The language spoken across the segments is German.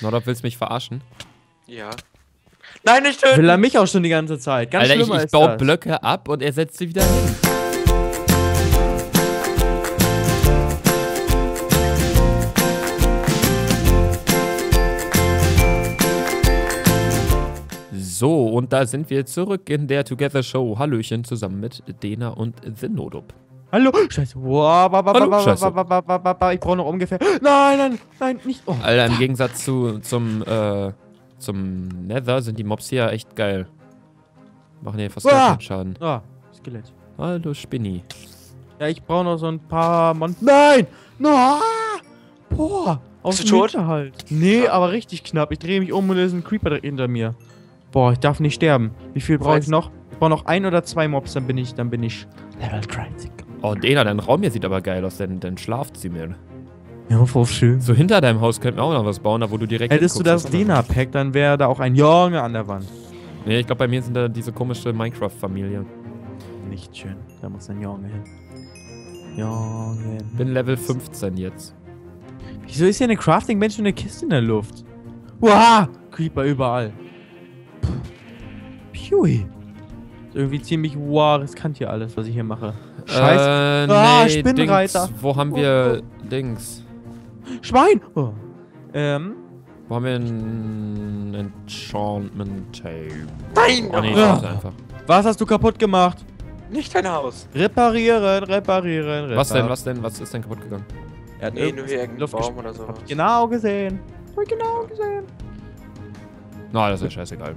Nordop, willst du mich verarschen? Ja. Nein, nicht töten! Will er mich auch schon die ganze Zeit. Ganz Alter, schlimmer ich ist baue das. Blöcke ab und er setzt sie wieder hin. So, und da sind wir zurück in der Together Show. Hallöchen zusammen mit Dena und The Nodop. Hallo? Scheiße. Wow, Hallo, Scheiße. ich brauche noch ungefähr... Nein, nicht. Oh. Alter, im Gegensatz zum Nether sind die Mobs hier echt geil. Machen hier fast gar keinen Schaden. Ah, Skelett. Hallo, Spinni. Ja, ich brauche noch so ein paar Nein! No! Boah! Aus Bist du tot? Halt. Nee, aber richtig knapp. Ich drehe mich um und da ist ein Creeper direkt hinter mir. Boah, ich darf nicht sterben. Wie viel brauche ich noch? Ich brauche noch 1 oder 2 Mobs, dann bin ich Level 30. Oh, Dena, dein Raum hier sieht aber geil aus, denn schlaft sie mir. Ja, voll schön. So hinter deinem Haus könnten wir auch noch was bauen, da wo du direkt Hättest du das Dena-Pack, dann wäre da auch ein Junge an der Wand. Nee, ich glaube, bei mir sind da diese komische Minecraft-Familie. Nicht schön. Da muss ein Junge hin. Junge. Bin Level 15 jetzt. Wieso ist hier eine Crafting-Bench und eine Kiste in der Luft? Wow! Creeper überall. Pui. Irgendwie ziemlich riskant hier alles, was ich hier mache. Scheiße. Nee, Spinnenreiter. Dings, wo haben wir Dings? Schwein! Oh. Wo haben wir ein Enchantment Table? Nein! Oh nee, Ja. das ist einfach. Was hast du kaputt gemacht? Nicht dein Haus. Reparieren. Was denn? Was ist denn kaputt gegangen? Er hat Nee, nur hier irgendein Luft Baum oder so. Hab ich genau gesehen. Hab ich genau gesehen. Na, das ist ja scheißegal.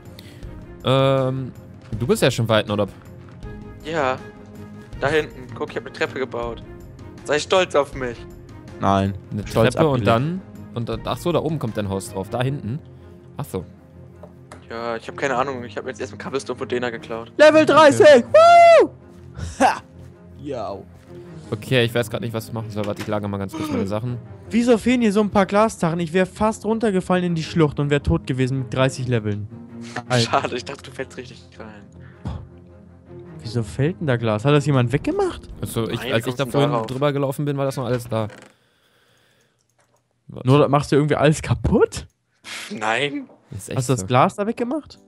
Du bist ja schon weit, oder? Ja. Da hinten. Guck, ich habe eine Treppe gebaut. Sei stolz auf mich. Nein. Eine Stolz Treppe und abgelehnt. dann... Ach so, da oben kommt dein Haus drauf. Da hinten. Ach so. Ja, ich habe keine Ahnung. Ich habe jetzt erstmal Cobblestone von Dena geklaut. Level 30! Woo! Ha! Yo. Okay, ich weiß gerade nicht, was ich machen soll. Warte, ich lagere mal ganz kurz meine Sachen. Wieso fehlen hier so ein paar Glastachen? Ich wäre fast runtergefallen in die Schlucht und wäre tot gewesen mit 30 Leveln. Alter. Schade, ich dachte, du fällst richtig rein. Wieso fällt denn da Glas? Hat das jemand weggemacht? Also, Nein, wie als ich kommst da du denn vorhin darauf? drüber gelaufen bin, war das noch alles da. Warte. Nur machst du irgendwie alles kaputt? Nein. Das ist echt Hast du das so. Glas da weggemacht?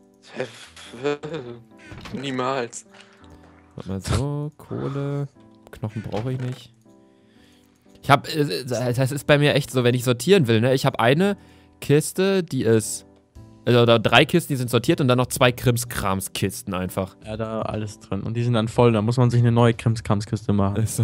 Niemals. Warte mal so, Kohle, Knochen brauche ich nicht. Ich habe, das ist bei mir echt so, wenn ich sortieren will, ne? Ich habe eine Kiste, die ist, oder 3 Kisten, die sind sortiert und dann noch 2 Krimskrams-Kisten einfach. Ja, da alles drin. Und die sind dann voll, da muss man sich eine neue Krimskramskiste machen. So.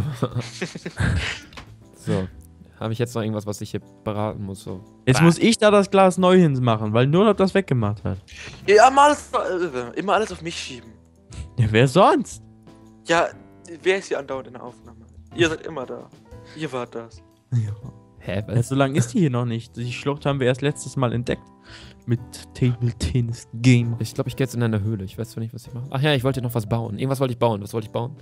So. Habe ich jetzt noch irgendwas, was ich hier beraten muss? So. Jetzt muss ich da das Glas neu hinmachen, weil nur das weggemacht hat. Ja, immer alles auf mich schieben. Ja, wer sonst? Ja, wer ist hier andauernd in der Aufnahme? Ihr seid immer da. Ihr wart das. Ja. Hä, Ja, was? so lange ist die hier noch nicht. Die Schlucht haben wir erst letztes Mal entdeckt. Mit Table Tennis Game. Ich glaube, ich gehe jetzt in eine Höhle. Ich weiß zwar nicht, was ich mache. Ach ja, ich wollte noch was bauen. Irgendwas wollte ich bauen. Was wollte ich bauen?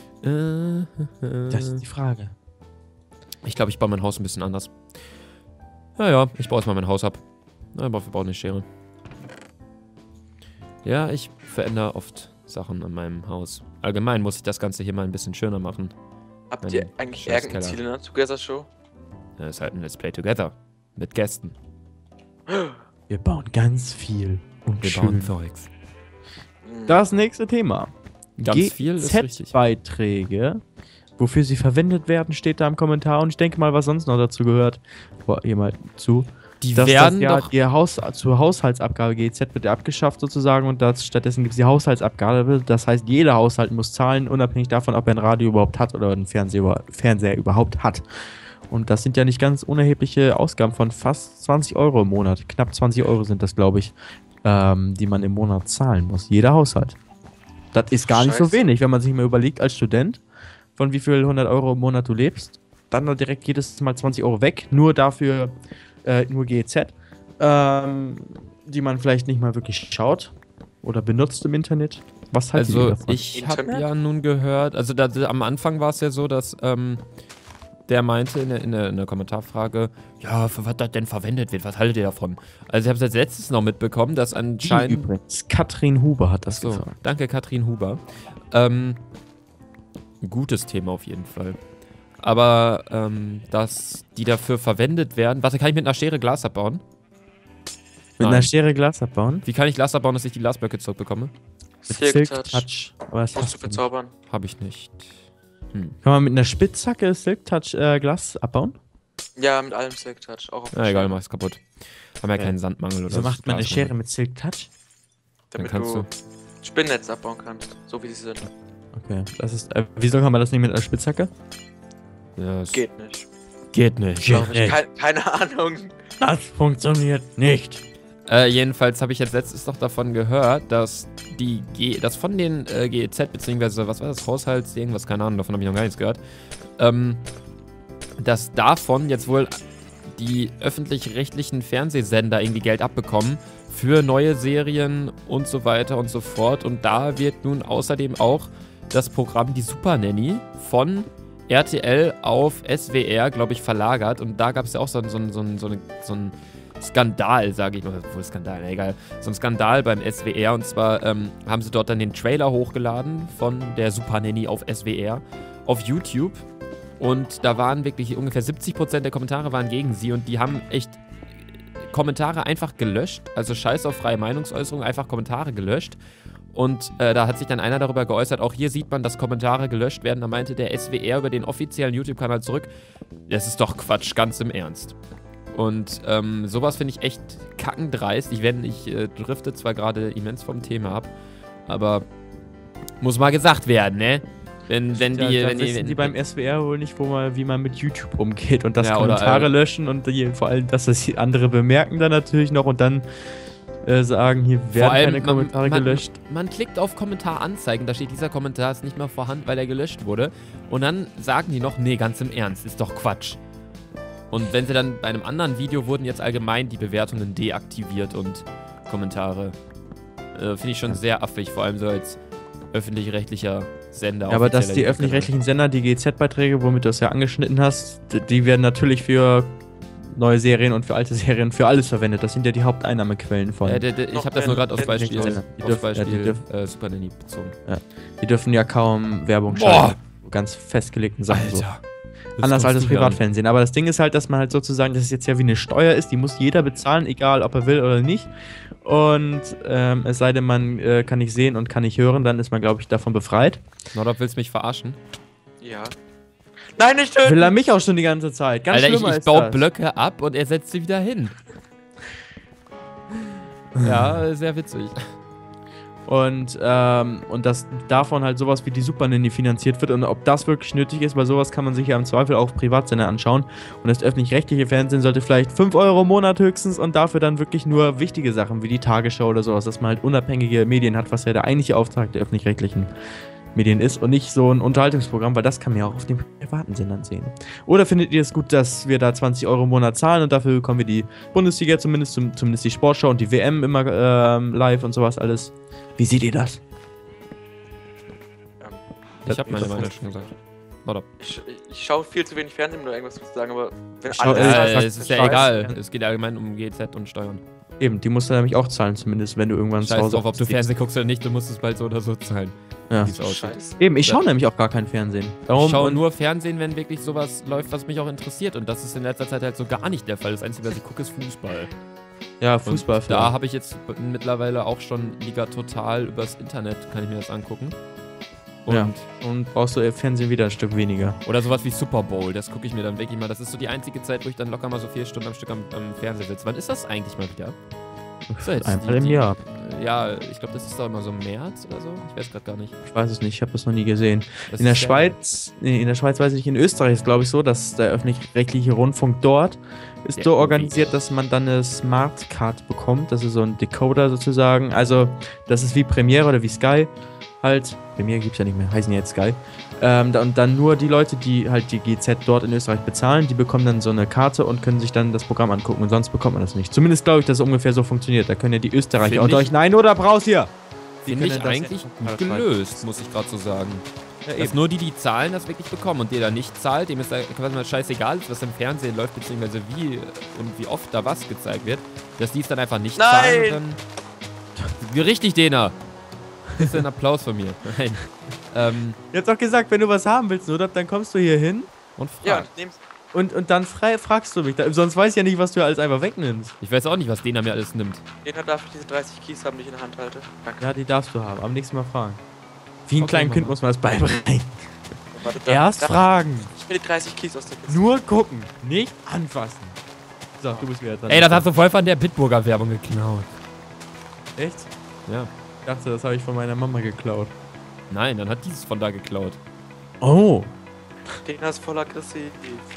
Das ist die Frage. Ich glaube, ich baue mein Haus ein bisschen anders. Ja, ich baue jetzt mal mein Haus ab. Aber wir bauen eine Schere. Ja, ich verändere oft Sachen an meinem Haus. Allgemein muss ich das Ganze hier mal ein bisschen schöner machen. Habt Mein ihr eigentlich scheiß irgendein Keller. Ziel in der Together Show? Das ist halt ein Let's Play Together. Mit Gästen. Wir bauen ganz viel. Und Wir schön. bauen Zeugs. Das nächste Thema. Ganz viel ist richtig. GZ-Beiträge, wofür sie verwendet werden, steht da im Kommentar. Und ich denke mal, was sonst noch dazu gehört. Boah, hier mal zu. Die Dass werden das ja doch... die zur Haushaltsabgabe GZ wird ja abgeschafft sozusagen und stattdessen gibt es die Haushaltsabgabe. Das heißt, jeder Haushalt muss zahlen, unabhängig davon, ob er ein Radio überhaupt hat oder einen Fernseher überhaupt hat. Und das sind ja nicht ganz unerhebliche Ausgaben von fast 20 Euro im Monat. Knapp 20 Euro sind das, glaube ich, die man im Monat zahlen muss. Jeder Haushalt. Das ist gar nicht so Scheiße. wenig, wenn man sich mal überlegt, als Student, von wie viel 100 Euro im Monat du lebst. Dann da direkt jedes Mal 20 Euro weg, nur dafür, nur GEZ, die man vielleicht nicht mal wirklich schaut oder benutzt im Internet. Was haltet ihr Also davon? ich habe Internet? ja nun gehört, also am Anfang war es ja so, dass der meinte in der Kommentarfrage, ja, für was das denn verwendet wird, was haltet ihr davon? Also ich habe es als letztes noch mitbekommen, dass Die anscheinend... übrigens. Katrin Huber hat das So, gesagt. danke Katrin Huber. Gutes Thema auf jeden Fall. Aber dass die dafür verwendet werden... Warte, kann ich mit einer Schere Glas abbauen? Mit einer Schere Glas abbauen? Wie kann ich Glas abbauen, dass ich die Glasblöcke zurückbekomme? Silk Touch. Aber das Musst du hast du nicht. verzaubern. Habe ich nicht. Kann man mit einer Spitzhacke Silk Touch Glas abbauen? Ja, mit allem Silk Touch. Auch auf Na egal, mach es kaputt. Haben ja keinen Sandmangel oder So macht man eine Glasmangel. Schere mit Silk Touch? Damit kannst du du- Spinnnetz abbauen kannst. So wie sie sind. Okay, das ist. Wieso kann man das nicht mit einer Spitzhacke? Ja, es Geht nicht. geht nicht. Geht nicht. Keine Ahnung. Das funktioniert nicht. Jedenfalls habe ich jetzt letztens noch davon gehört, dass dass von den GEZ, beziehungsweise, was war das, Haushalts, irgendwas, keine Ahnung, davon habe ich noch gar nichts gehört, dass davon jetzt wohl die öffentlich-rechtlichen Fernsehsender irgendwie Geld abbekommen für neue Serien und so weiter und so fort. Und da wird nun außerdem auch das Programm Die Super Nanny von RTL auf SWR, glaube ich, verlagert. Und da gab es ja auch so ein Skandal, sage ich mal. Wohl Skandal, egal. So ein Skandal beim SWR. Und zwar haben sie dort dann den Trailer hochgeladen von der Super Nanny auf SWR auf YouTube. Und da waren wirklich ungefähr 70% der Kommentare waren gegen sie. Und die haben echt Kommentare einfach gelöscht. Also scheiß auf freie Meinungsäußerung, einfach Kommentare gelöscht. Und da hat sich dann einer darüber geäußert, auch hier sieht man, dass Kommentare gelöscht werden. Da meinte der SWR über den offiziellen YouTube-Kanal zurück, das ist doch Quatsch, ganz im Ernst. Und sowas finde ich echt kackendreist. Ich drifte zwar gerade immens vom Thema ab, aber muss mal gesagt werden, ne? Wenn die beim SWR wohl nicht, wie man mit YouTube umgeht und das Ja, oder, Kommentare löschen und vor allem, dass das die andere bemerken dann natürlich noch und dann sagen, hier werden keine Kommentare gelöscht. Man klickt auf Kommentaranzeigen, da steht, dieser Kommentar ist nicht mehr vorhanden, weil er gelöscht wurde. Und dann sagen die noch, nee, ganz im Ernst, ist doch Quatsch. Und wenn sie dann bei einem anderen Video wurden jetzt allgemein die Bewertungen deaktiviert und Kommentare. Finde ich schon sehr affig, vor allem so als öffentlich-rechtlicher Sender. Ja, aber dass offizieller die YouTube-Kanal. öffentlich-rechtlichen Sender, die GEZ-Beiträge, womit du es ja angeschnitten hast, die werden natürlich für neue Serien und für alte Serien für alles verwendet. Das sind ja die Haupteinnahmequellen von. Ich habe das nur gerade aufs Beispiel, Super Nanny bezogen. Die dürfen ja kaum Werbung Boah! schalten. Ganz festgelegten Sachen so. Anders als das Privatfernsehen. Aber das Ding ist halt, dass man halt sozusagen, dass es jetzt ja wie eine Steuer ist, die muss jeder bezahlen, egal ob er will oder nicht. Und es sei denn, man kann nicht sehen und kann nicht hören, dann ist man, glaube ich, davon befreit. Nordop, willst du mich verarschen? Ja. Nein, nicht töten! Will er mich auch schon die ganze Zeit. Ganz Alter, schlimmer ich ist baue das. Blöcke ab und er setzt sie wieder hin. Ja, sehr witzig. Und dass davon halt sowas wie die Super Nanny finanziert wird und ob das wirklich nötig ist, weil sowas kann man sich ja im Zweifel auch auf Privatsender anschauen. Und das öffentlich-rechtliche Fernsehen sollte vielleicht 5 Euro im Monat höchstens und dafür dann wirklich nur wichtige Sachen wie die Tagesschau oder sowas, dass man halt unabhängige Medien hat, was ja der eigentliche Auftrag der öffentlich-rechtlichen Medien ist und nicht so ein Unterhaltungsprogramm, weil das kann man ja auch auf den privaten Sendern sehen. Oder findet ihr es gut, dass wir da 20 Euro im Monat zahlen und dafür bekommen wir die Bundesliga zumindest die Sportschau und die WM immer live und sowas alles? Wie seht ihr das? Ich habe meine Meinung schon gesagt. Nordop. Ich schaue viel zu wenig Fernsehen, um da irgendwas zu sagen, aber wenn schau- alles Ja, Es ist ja egal. Es geht allgemein um GZ und Steuern. Eben, die musst du nämlich auch zahlen, zumindest wenn du irgendwann zu Scheiß Hause drauf, ob du Fernsehen guckst oder nicht, du musst es bald so oder so zahlen. Ja. Wie es aussieht. Scheiße. Eben, ich schaue nämlich auch gar kein Fernsehen. Ich schaue nur Fernsehen, wenn wirklich sowas läuft, was mich auch interessiert. Und das ist in letzter Zeit halt so gar nicht der Fall. Das Einzige, was ich gucke, ist Fußball. Ja, Fußball. Und da habe ich jetzt mittlerweile auch schon Liga Total übers Internet, kann ich mir das angucken. Und Ja. Und brauchst du Fernsehen wieder ein Stück weniger. Oder sowas wie Super Bowl, das gucke ich mir dann wirklich mal. Das ist so die einzige Zeit, wo ich dann locker mal so 4 Stunden am Stück am Fernseher sitze. Wann ist das eigentlich mal wieder? Ist das jetzt Einmal im Jahr. Ja, ich glaube, das ist doch immer so im März oder so. Ich weiß gerade gar nicht. Ich weiß es nicht, ich habe das noch nie gesehen. Das In der ist ja- Schweiz weiß ich nicht, in Österreich ist glaube ich so, dass der öffentlich-rechtliche Rundfunk dort ist Der so ORF. organisiert, dass man dann eine Smart Card bekommt. Das ist so ein Decoder sozusagen. Also, das ist wie Premiere oder wie Sky halt. Premiere gibt es ja nicht mehr, heißen ja jetzt Sky. Und dann nur die Leute, die halt die GZ dort in Österreich bezahlen, die bekommen dann so eine Karte und können sich dann das Programm angucken und sonst bekommt man das nicht. Zumindest glaube ich, dass es ungefähr so funktioniert. Da können ja die Österreicher Find unter ich- euch, nein, oder brauchst hier? Die Finde ich können das eigentlich ja- gut gelöst, muss ich gerade so sagen. Ja, Dass eben. nur die zahlen, das wirklich bekommen. Und der da nicht zahlt, dem ist da quasi mal scheißegal, was im Fernsehen läuft, beziehungsweise wie und wie oft da was gezeigt wird. Dass die es dann einfach nicht Nein! zahlen. Und dann richtig, Dena. Das ist ein Applaus von mir. Nein. Ihr habt doch gesagt, wenn du was haben willst, oder? Dann kommst du hier hin Und Ja, frag. nehm's. Und dann fragst du mich. Sonst weiß ich ja nicht, was du alles einfach wegnimmst. Ich weiß auch nicht, was Dena mir alles nimmt. Jeder darf diese 30 Kies haben, die ich in der Hand halte. Danke. Ja, die darfst du haben. Am nächsten Mal fragen. Wie ein Okay, kleines Kind Mama. muss man das beibringen. Warte, Erst fragen. Ich will die 30 Kies aus der Kiste. Nur gucken. Nicht anfassen. So, du bist wieder dran. Ey, das hast du voll von der Bitburger Werbung geklaut. Echt? Ja. Ich dachte, das habe ich von meiner Mama geklaut. Nein, dann hat dieses von da geklaut. Oh. Dena ist voll aggressiv.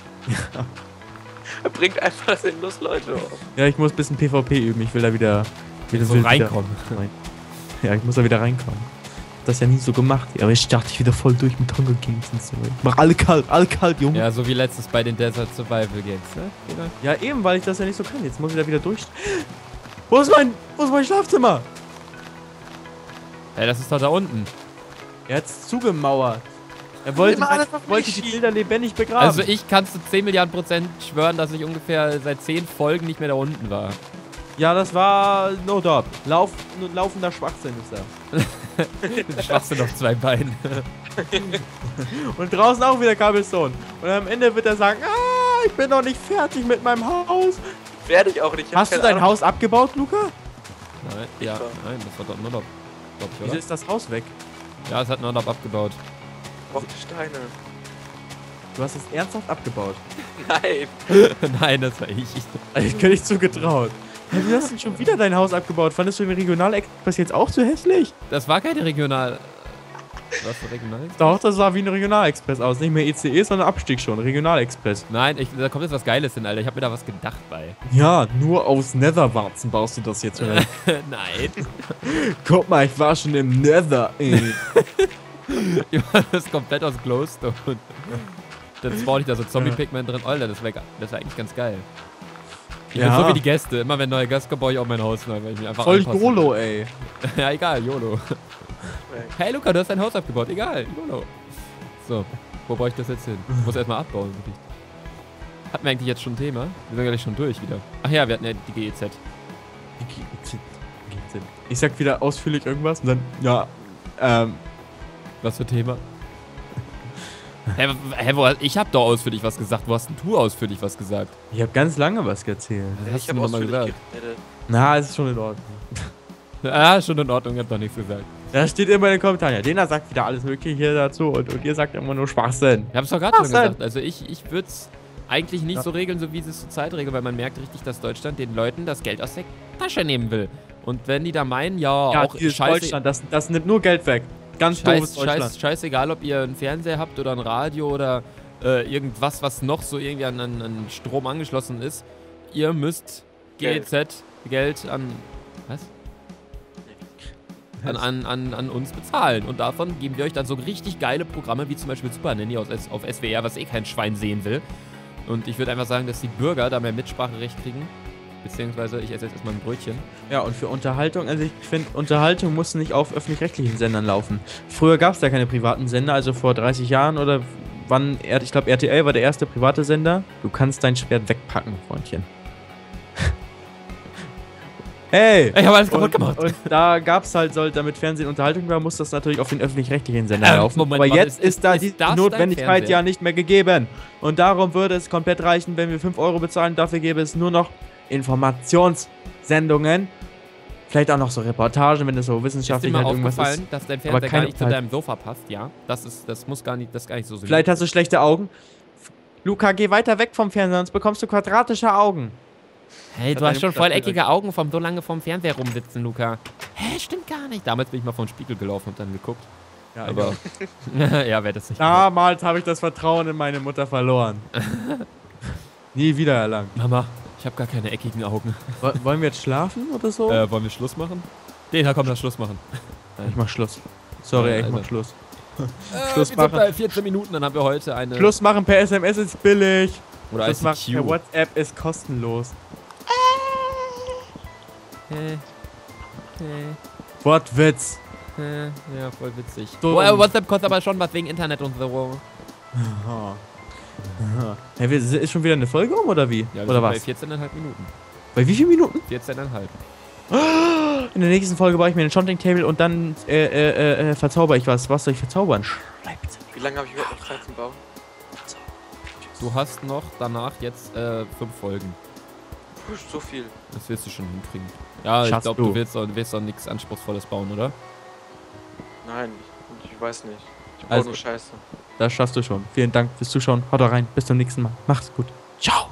Er bringt einfach sinnlos Leute auf. Ja, ich muss ein bisschen PvP üben. Ich will da wieder So reinkommen. Ja, ich muss da wieder reinkommen. Das ja nie so gemacht. Aber ich starte wieder voll durch mit Hunger Games und so. Ich mach alle kalt, Junge. Ja, so wie letztes bei den Desert Survival Games, ne? Oder? Ja, eben, weil ich das ja nicht so kann. Jetzt muss ich da wieder durch. Wo ist mein Schlafzimmer? Ey, das ist doch da unten. Er hat's zugemauert. Er wollte die Bilder lebendig begraben. Also ich kann zu 10 Milliarden % schwören, dass ich ungefähr seit 10 Folgen nicht mehr da unten war. Ja, das war no doubt. Laufender Schwachsinn ist er. Schwachsinn auf 2 Beinen. Und draußen auch wieder Cobblestone. Und am Ende wird er sagen, ich bin noch nicht fertig mit meinem Haus. Werde ich auch nicht. Ich hab Hast du keine dein Ahnung. Haus abgebaut, Luca? Nein, ja, nein, das war doch Nordop, glaub ich, Wieso oder? ist das Haus weg? Ja, es hat Nordop abgebaut. Ich brauch die Steine. Du hast es ernsthaft abgebaut. Nein. Nein, das war ich. Ich kann nicht zugetraut. Hey, wie hast du denn schon wieder dein Haus abgebaut? Fandest du den Regionalexpress jetzt auch zu hässlich? Das war keine Regional... Was für Regional? Doch, das sah wie ein Regionalexpress aus. Nicht mehr ECE, sondern Abstieg schon. Regionalexpress. Nein, da kommt jetzt was Geiles hin, Alter. Ich hab mir da was gedacht bei. Ja, nur aus Netherwarzen baust du das jetzt. Oder? Nein. Guck mal, ich war schon im Nether, ey. Das ist komplett aus Glowstone. Dann spawn ich da so Zombie-Pigment drin. Alter, das wär eigentlich ganz geil. Ich bin so wie die Gäste. Immer wenn neuer Gast kommt, baue ich auch mein Haus neu, weil ich mich einfach Voll anpasse. YOLO, ey. Ja, egal, YOLO. Hey Luca, du hast dein Haus abgebaut. Egal, YOLO. So, wo baue ich das jetzt hin? Ich muss erstmal abbauen. Wirklich. Hatten wir eigentlich jetzt schon ein Thema? Wir sind gleich schon durch wieder. Ach ja, wir hatten ja die GEZ. Ich sag wieder ausführlich irgendwas und dann, ja, Was für Thema? Ich hab doch ausführlich was gesagt. Wo hast denn du ausführlich was gesagt? ich habe ganz lange was erzählt. Was hast Ich du habe noch mal ausführlich gesagt? geredet. Na, es ist schon in Ordnung. Ah, schon in Ordnung, ich hab doch nichts gesagt. Da steht immer in den Kommentaren, ja, Dena sagt wieder alles Mögliche hier dazu und ihr sagt immer nur Schwachsinn. Ich hab's doch gerade schon Was denn? gesagt. Also ich würde es eigentlich nicht so regeln, so wie sie es zurzeit regeln, weil man merkt richtig, dass Deutschland den Leuten das Geld aus der Tasche nehmen will. Und wenn die da meinen, ja, auch dieses scheiße, Deutschland, das nimmt nur Geld weg. Ganz doofes Deutschland. scheißegal, ob ihr einen Fernseher habt oder ein Radio oder irgendwas, was noch so irgendwie an Strom angeschlossen ist. Ihr müsst GEZ, Geld an... Was? An uns bezahlen. Und davon geben wir euch dann so richtig geile Programme, wie zum Beispiel Super Nanny auf SWR, was eh kein Schwein sehen will. Und ich würde einfach sagen, dass die Bürger da mehr Mitspracherecht kriegen. Beziehungsweise, ich esse jetzt erstmal ein Brötchen. Ja, und für Unterhaltung, also ich finde, Unterhaltung muss nicht auf öffentlich-rechtlichen Sendern laufen. Früher gab es da keine privaten Sender, also vor 30 Jahren oder wann, ich glaube RTL war der erste private Sender. Du kannst dein Schwert wegpacken, Freundchen. Hey! Ich habe alles kaputt gemacht. Und da gab es halt, damit Fernsehen Unterhaltung war, muss das natürlich auf den öffentlich-rechtlichen Sendern laufen. Moment, aber warte, jetzt ist da die das Notwendigkeit dein Fernseher? ja nicht mehr gegeben. Und darum würde es komplett reichen, wenn wir 5 Euro bezahlen. Dafür gäbe es nur noch Informationssendungen. Vielleicht auch noch so Reportagen, wenn es so Ist dir wissenschaftlich mal halt irgendwas aufgefallen, ist. dass dein Aber Fernseher gar keine nicht zu Zeit. deinem Sofa passt, ja? Das ist gar nicht so simpel. Vielleicht hast du schlechte Augen. Luca, geh weiter weg vom Fernseher, sonst bekommst du quadratische Augen. Hey, du Hat hast schon deine voll Mutter eckige Augen vom so lange vorm Fernseher rumsitzen, Luca. Hä, stimmt gar nicht. Damals bin ich mal vor den Spiegel gelaufen und dann geguckt. Ja, Aber ja, wer das nicht damals habe ich das Vertrauen in meine Mutter verloren. Nie wieder erlangt. Mama, ich habe gar keine eckigen Augen. Wollen wir jetzt schlafen oder so? Wollen wir Schluss machen? Komm, lass Schluss machen. Ich mach Schluss. Sorry, Ja, ich also. mach Schluss. Wir Schluss sind machen. bei 14 Minuten, dann haben wir heute eine... Schluss machen per SMS ist billig. Oder Schluss machen per ICQ. WhatsApp ist kostenlos. Wortwitz. Ja, voll witzig. Dumm. WhatsApp kostet aber schon was wegen Internet und so. Aha. Aha. Hey, ist schon wieder eine Folge um oder wie? Ja, wir oder sind was? bei 14,5 Minuten. Bei wie vielen Minuten? 14,5. In der nächsten Folge baue ich mir einen Enchanting Table und dann verzauber ich was. Was soll ich verzaubern? Schreibt. Wie lange habe ich überhaupt noch Zeit zum Bauen? Tschüss. du hast noch danach jetzt 5 Folgen. Puh, so viel. Das wirst du schon hinkriegen. Ja, Schaffst ich glaube, du. du willst doch nichts Anspruchsvolles bauen, oder? Nein, ich weiß nicht. Ich baue Also- nur Scheiße. Das schaffst du schon. Vielen Dank fürs Zuschauen. Haut rein. Bis zum nächsten Mal. Mach's gut. Ciao.